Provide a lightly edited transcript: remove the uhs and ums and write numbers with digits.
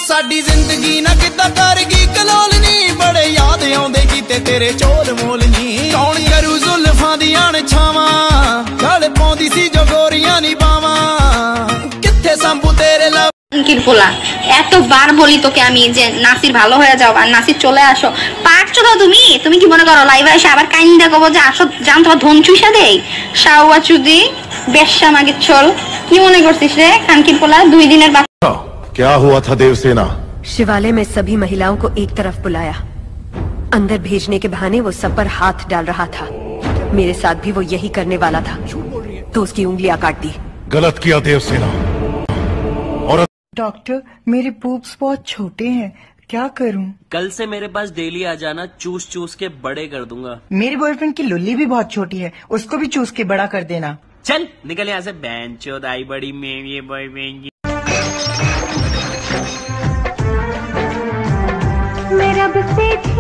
साडी जिंदगी ना किदा कर गई कलोलनी, बड़े याद आउंदे कीते तेरे चोल मोलनी। कौन करू जुल्फां दियां छावां, गल पाउंदी सी जो गोरियां नी बावां, किथे संभू तेरे लव কিরপোলা। এতবার বলি তোকে আমি যে নাসির ভালো হয়ে যাও আর নাসির চলে আসো, পারছো তো তুমি? তুমি কি মনে করো লাইভে এসে আবার কাইন্দা কব যে আসো জান তোমার ধন চুষা দেই? শাওয়া চুদি বেশ্যা মাগে চল, কি মনে করছিস রে কানকিরপোলা? 2 দিনের বাচ্চা। क्या हुआ था देवसेना? शिवालय में सभी महिलाओं को एक तरफ बुलाया, अंदर भेजने के बहाने वो सब पर हाथ डाल रहा था। मेरे साथ भी वो यही करने वाला था, तो उसकी उंगलियां काट दी। गलत किया देवसेना। और डॉक्टर मेरे पूप्स बहुत छोटे हैं, क्या करूं? कल से मेरे पास डेली आ जाना, चूस चूस के बड़े कर दूंगा। मेरे बॉयफ्रेंड की लुल्ली भी बहुत छोटी है, उसको भी चूस के बड़ा कर देना। चल निकल यहाँ से, बैंचोद आई बड़ी मेरी बॉयफ्रेंड। मेरा बस